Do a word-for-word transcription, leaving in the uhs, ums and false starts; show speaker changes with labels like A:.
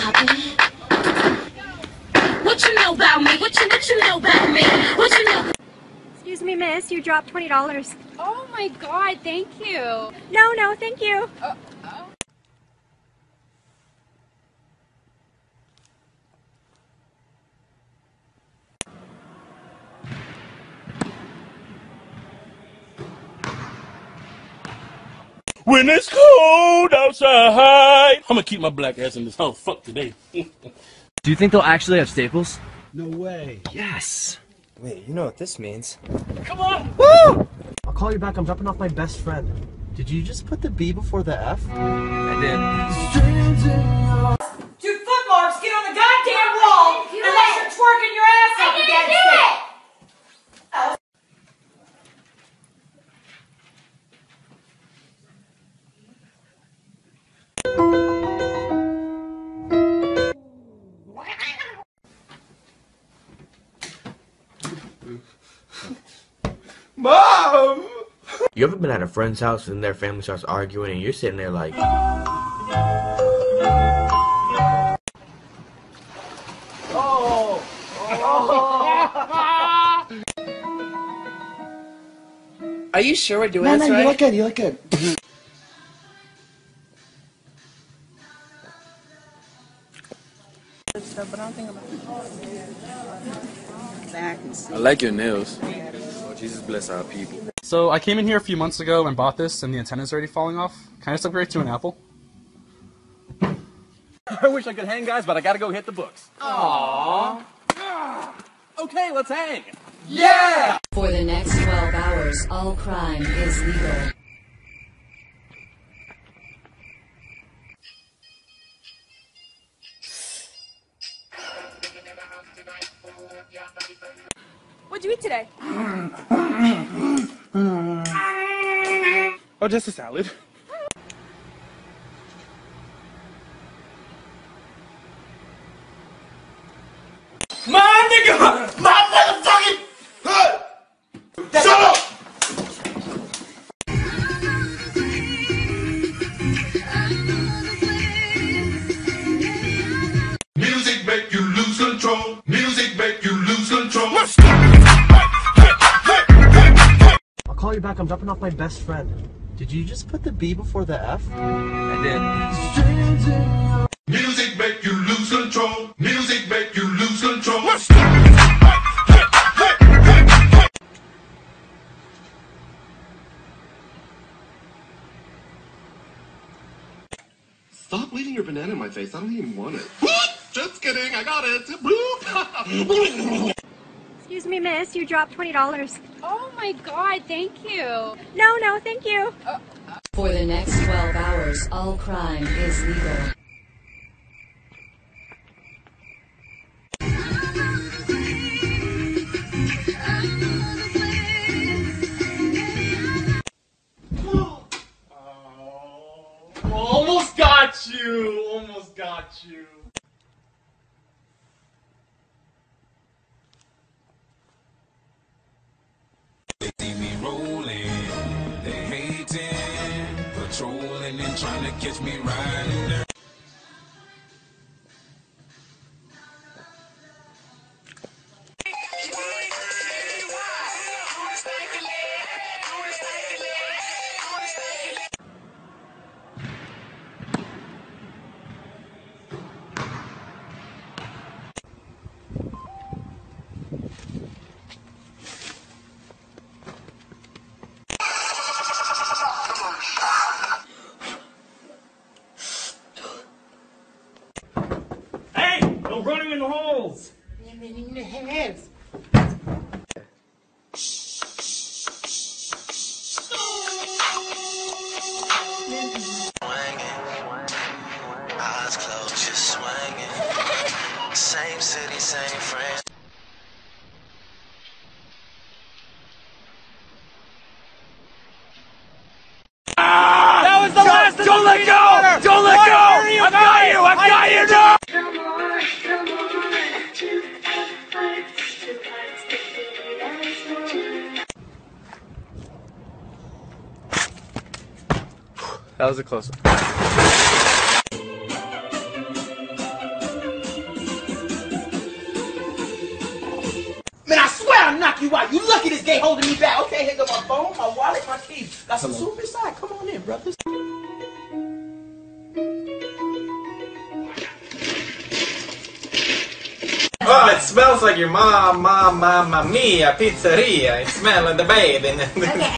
A: Poppy. What you know about me? What you what you know about me? What you know?
B: Excuse me, miss. You dropped twenty dollars.
C: Oh my God! Thank you.
B: No, no, thank you.
C: Uh, oh.
D: When it's cold outside, I'm gonna keep my black ass in this house. Fuck today.
E: Do you think they'll actually have staples?
F: No way.
E: Yes.
F: Wait, you know what this means?
D: Come on!
F: Woo! I'll call you back. I'm dropping off my best friend. Did you just put the B before the F?
E: I did.
G: Two foot marks get on the goddamn wall unless you're twerking your ass up against it.
F: Mom!
H: You ever been at a friend's house and their family starts arguing and you're sitting there like...
F: Oh! Oh!
E: Are you sure we're doing
F: No,
E: this
F: no,
E: right?
F: you look good, you look good.
I: But I don't think about it.
E: I like your nails. Oh, Jesus bless our people.
J: So I came in here a few months ago and bought this, and the antenna's already falling off. Can I just upgrade to an Apple?
K: I wish I could hang, guys, but I gotta go hit the books. Aww. Okay, let's hang. Yeah!
L: For the next twelve hours, all crime is legal.
B: What'd you eat today?
J: Oh, just a salad.
D: My nigga! My motherfucking... Shut up! Music make you lose control. Music make you lose control.
F: I'll call you back. I'm dropping off my best friend. Did you just put the B before the F?
E: I did.
D: Music make you lose control. Music make you lose control.
M: Stop leaving your banana in my face. I don't even want it. Just kidding. I got it.
B: Excuse me, miss. You dropped twenty dollars.
C: Oh my God! Thank you.
B: No, no, thank you.
C: Uh,
L: For the next twelve hours, all crime is legal.
K: Almost got you. Almost got you.
N: They see me rolling, they hating, patrolling and trying to catch me riding down.
K: Hey, don't run him in the holes.
G: In the heads.
O: Eyes closed, just swinging. Same city, same friends.
K: That was the last of Don't let go! Don't let go! I've got you! I've got you now!
E: That was a close one.
I: you out. You lucky this gay holding me back. Okay, here go my phone, my wallet, my keys. Got some soup inside. Come on in, brothers.
P: Oh, it smells like your mom, mom, mamma mia, pizzeria. It's smelling the baby.